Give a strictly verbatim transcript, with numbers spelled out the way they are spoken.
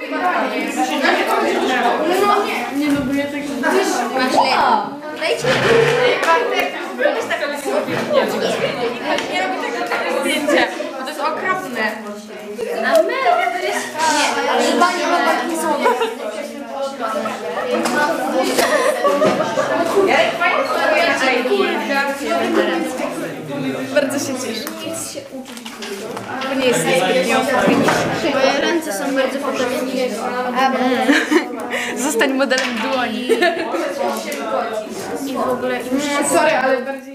Nie lubię tego. Masz lewo. Dajcie. Nie robię tego zdjęcia, bo to jest okropne. A my to jest... Nie, ale chyba nie ma Parkinsona. Bardzo się cieszę. To nie jest zbytnio Moje ręce są bardzo podobne. Zostań modelem dłoni. I w ogóle... Sorry, ale bardziej...